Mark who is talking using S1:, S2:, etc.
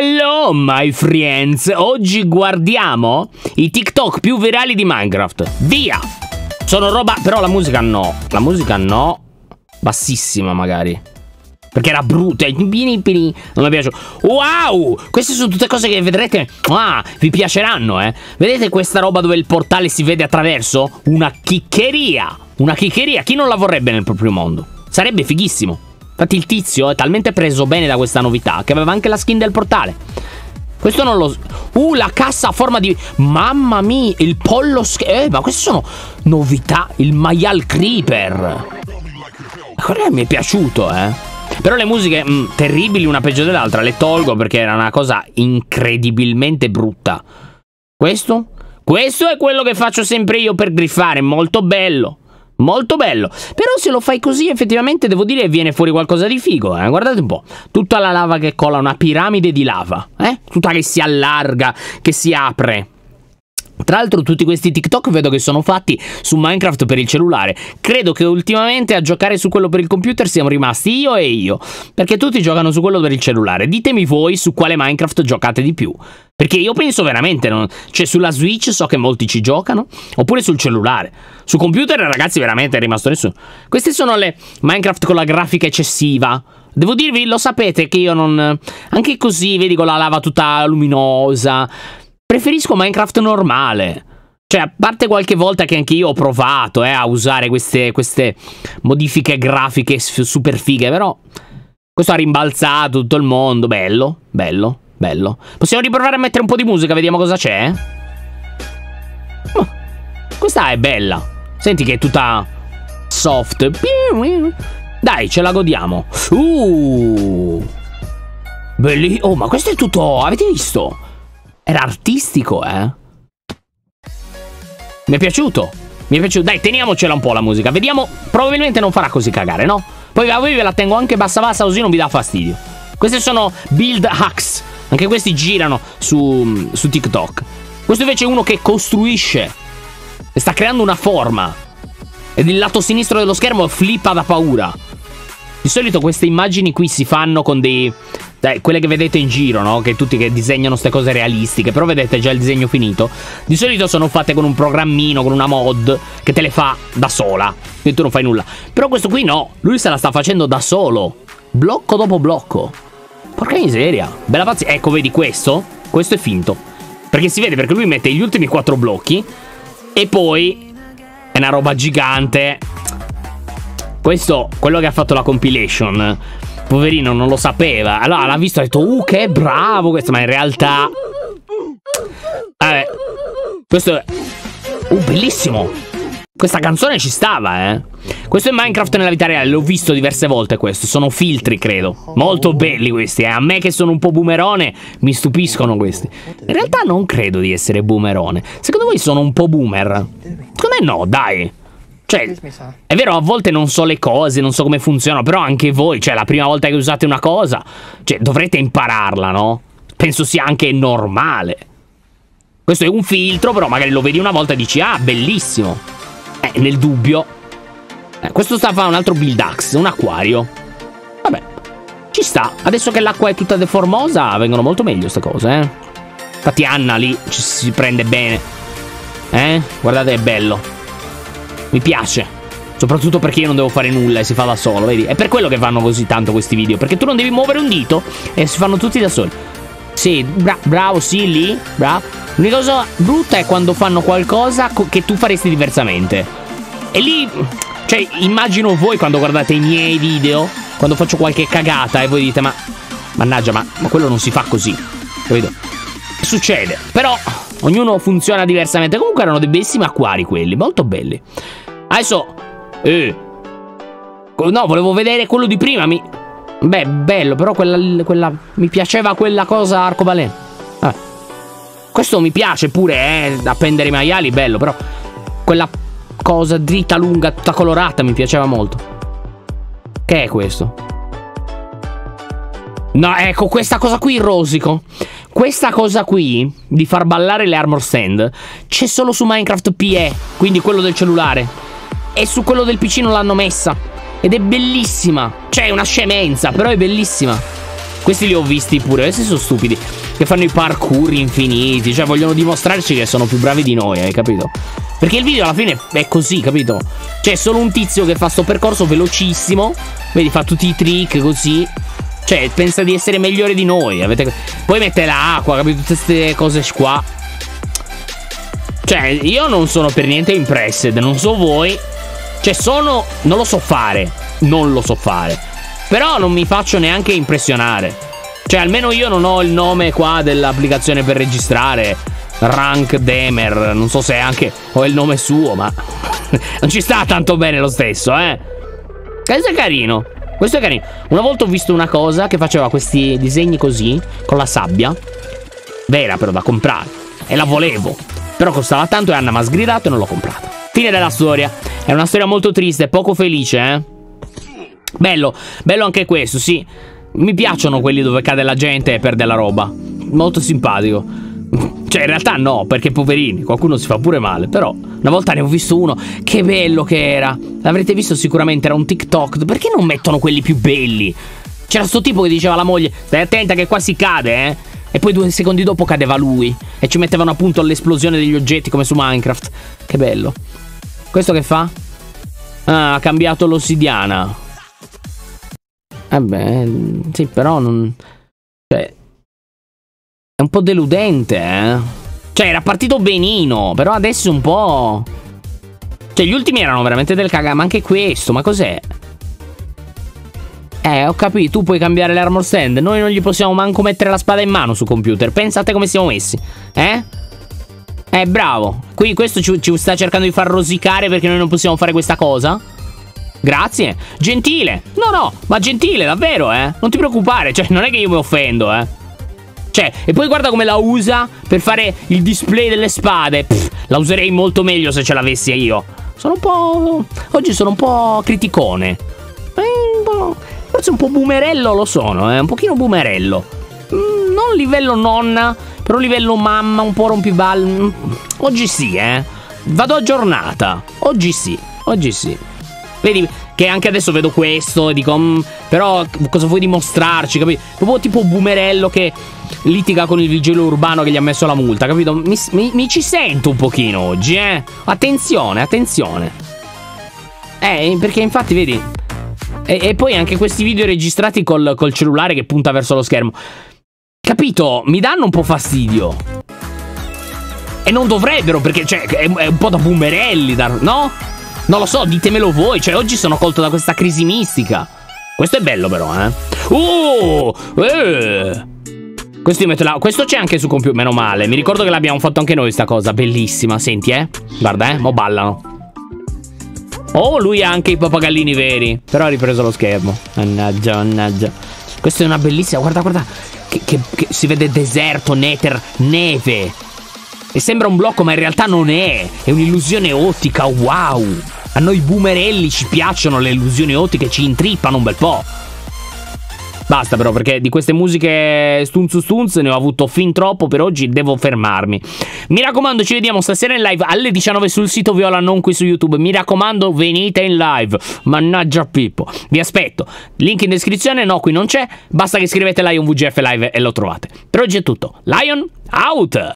S1: Hello my friends, oggi guardiamo i TikTok più virali di Minecraft. Via! Sono roba... però la musica no. La musica no. Bassissima magari, perché era brutta. Non mi piace. Wow! Queste sono tutte cose che vedrete. Ah, vi piaceranno, eh. Vedete questa roba dove il portale si vede attraverso? Una chiccheria. Una chiccheria. Chi non la vorrebbe nel proprio mondo? Sarebbe fighissimo. Infatti il tizio è talmente preso bene da questa novità che aveva anche la skin del portale. Questo non lo... la cassa a forma di... mamma mia, il pollo... ma queste sono novità. Il maial creeper. Quello mi è piaciuto, eh. Però le musiche terribili una peggio dell'altra le tolgo perché era una cosa incredibilmente brutta. Questo è quello che faccio sempre io per griffare. Molto bello. Molto bello. Però se lo fai così effettivamente devo dire viene fuori qualcosa di figo, eh. Guardate un po'. Tutta la lava che cola, una piramide di lava, eh. Tutta che si allarga, che si apre. Tra l'altro tutti questi TikTok vedo che sono fatti su Minecraft per il cellulare. Credo che ultimamente a giocare su quello per il computer siamo rimasti io e io, perché tutti giocano su quello per il cellulare. Ditemi voi su quale Minecraft giocate di più, perché io penso veramente cioè sulla Switch so che molti ci giocano, oppure sul cellulare. Su computer ragazzi veramente è rimasto nessuno. Queste sono le Minecraft con la grafica eccessiva. Devo dirvi, lo sapete che io non... anche così, vedi, con la lava tutta luminosa... preferisco Minecraft normale. Cioè, a parte qualche volta che anche io ho provato a usare queste modifiche grafiche super fighe, però questo ha rimbalzato tutto il mondo. Bello, bello, bello. Possiamo riprovare a mettere un po' di musica, vediamo cosa c'è? Oh, questa è bella. Senti che è tutta soft. Dai, ce la godiamo. Belli. Oh, ma questo è tutto... avete visto? Era artistico, eh. Mi è piaciuto. Mi è piaciuto. Dai, teniamocela un po' la musica. Vediamo. Probabilmente non farà così cagare, no? Poi a voi ve la tengo anche bassa bassa, così non vi dà fastidio. Queste sono build hacks. Anche questi girano su TikTok. Questo invece è uno che costruisce e sta creando una forma. Ed il lato sinistro dello schermo flippa da paura. Di solito queste immagini qui si fanno con dei... quelle che vedete in giro, no? Che tutti che disegnano queste cose realistiche. Però vedete già il disegno finito. Di solito sono fatte con un programmino, con una mod che te le fa da sola e tu non fai nulla. Però questo qui no. Lui se la sta facendo da solo, blocco dopo blocco. Porca miseria. Bella pazzia. Ecco, vedi questo? Questo è finto, perché si vede, perché lui mette gli ultimi 4 blocchi e poi è una roba gigante. Questo, quello che ha fatto la compilation, poverino, non lo sapeva. Allora l'ha visto e ha detto che bravo questo. Ma in realtà questo è bellissimo. Questa canzone ci stava, eh. Questo è Minecraft nella vita reale. L'ho visto diverse volte questo. Sono filtri, credo. Molto belli questi, eh. A me che sono un po' boomerone mi stupiscono questi. In realtà non credo di essere boomerone. Secondo voi sono un po' boomer? Secondo me no, dai. Cioè, è vero, a volte non so le cose, non so come funzionano, però anche voi, cioè, la prima volta che usate una cosa, cioè, dovrete impararla, no? Penso sia anche normale. Questo è un filtro, però magari lo vedi una volta e dici, ah, bellissimo. Nel dubbio. Questo sta a fare un altro build axe, un acquario. Vabbè, ci sta. Adesso che l'acqua è tutta deformosa, vengono molto meglio queste cose, eh. Infatti Anna lì ci si prende bene. Guardate, è bello. Mi piace, soprattutto perché io non devo fare nulla e si fa da solo, vedi? È per quello che vanno così tanto questi video, perché tu non devi muovere un dito e si fanno tutti da soli. Sì, bravo, sì, lì, bravo. L'unica cosa brutta è quando fanno qualcosa che tu faresti diversamente. E lì, cioè, immagino voi quando guardate i miei video, quando faccio qualche cagata e voi dite, ma mannaggia, ma quello non si fa così, capito? Che succede? Però ognuno funziona diversamente. Comunque erano dei bellissimi acquari quelli, molto belli. Adesso no, volevo vedere quello di prima. Beh, bello, però quella mi piaceva, quella cosa arcobaleno. Questo mi piace pure, da appendere i maiali, bello. Però quella cosa dritta, lunga, tutta colorata mi piaceva molto. Che è questo? No, ecco, questa cosa qui, il rosico. Questa cosa qui, di far ballare le armor stand, c'è solo su Minecraft PE, quindi quello del cellulare. E su quello del PC non l'hanno messa. Ed è bellissima. Cioè, è una scemenza, però è bellissima. Questi li ho visti pure, questi sono stupidi, che fanno i parkour infiniti, cioè vogliono dimostrarci che sono più bravi di noi, hai capito? Perché il video alla fine è così, capito? Cioè, è solo un tizio che fa sto percorso velocissimo, vedi, fa tutti i trick così. Cioè, pensa di essere migliore di noi. Poi mette l'acqua, capito? Tutte queste cose qua. Cioè, io non sono per niente impressed, non so voi. Cioè, non lo so fare. Non lo so fare. Però non mi faccio neanche impressionare. Cioè, almeno io non ho il nome qua dell'applicazione per registrare. Rank Demer. Non so se anche ho il nome suo, ma non ci sta tanto bene lo stesso, Questo è carino. Questo è carino. Una volta ho visto una cosa che faceva questi disegni così, con la sabbia. Vera però, da comprare. E la volevo. Però costava tanto e Anna mi ha sgridato e non l'ho comprata. Fine della storia. È una storia molto triste, poco felice, Bello, bello anche questo, sì. Mi piacciono quelli dove cade la gente e perde la roba. Molto simpatico. Cioè, in realtà no, perché poverini, qualcuno si fa pure male. Però, una volta ne ho visto uno, che bello che era. L'avrete visto sicuramente, era un TikTok. Perché non mettono quelli più belli? C'era sto tipo che diceva alla moglie: stai attenta che qua si cade, E poi 2 secondi dopo cadeva lui. E ci mettevano appunto l'esplosione degli oggetti come su Minecraft. Che bello. Questo che fa? Ah, ha cambiato l'ossidiana. Vabbè, sì, però non... Cioè... È un po' deludente, Cioè, era partito benino, però adesso un po'... Cioè, gli ultimi erano veramente del cagà, ma anche questo, ma cos'è? Ho capito, tu puoi cambiare l'armor stand, noi non gli possiamo manco mettere la spada in mano su computer. Pensate come siamo messi, bravo. Qui questo ci sta cercando di far rosicare perché noi non possiamo fare questa cosa? Grazie. Gentile. No, ma gentile, davvero, Non ti preoccupare, cioè, non è che io mi offendo, Cioè, e poi guarda come la usa per fare il display delle spade. La userei molto meglio se ce l'avessi io. Sono un po'... Oggi sono un po' criticone. Forse un po' boomerello lo sono, Un pochino boomerello. Non livello nonna, però livello mamma, un po' rompiballe. Oggi sì, Vado aggiornata. Oggi sì. Vedi che anche adesso vedo questo e dico però cosa vuoi dimostrarci, capito? Proprio tipo boomerello che litiga con il vigile urbano che gli ha messo la multa, capito? Mi ci sento un pochino oggi, Attenzione. Perché infatti vedi. E poi anche questi video registrati col cellulare che punta verso lo schermo, capito? Mi danno un po' fastidio. E non dovrebbero, perché cioè è un po' da boomerelli, no? Non lo so, ditemelo voi. Cioè, oggi sono colto da questa crisi mistica. Questo è bello però, Questo io metto là. Questo c'è anche su computer, meno male. Mi ricordo che l'abbiamo fatto anche noi sta cosa. Bellissima, senti, Guarda, mo ballano. Oh, lui ha anche i pappagallini veri. Però ha ripreso lo schermo. Mannaggia. Questa è una bellissima, guarda. Che si vede deserto, nether, neve. E sembra un blocco, ma in realtà non è. È un'illusione ottica, wow. A noi boomerelli ci piacciono le illusioni ottiche, ci intrippano un bel po'. Basta però, perché di queste musiche stunz ne ho avuto fin troppo per oggi, devo fermarmi. Mi raccomando, ci vediamo stasera in live alle 19 sul sito Viola, non qui su YouTube. Mi raccomando, venite in live. Mannaggia Pippo. Vi aspetto. Link in descrizione, no, qui non c'è. Basta che scrivete Lion VGF Live e lo trovate. Per oggi è tutto. Lion, out!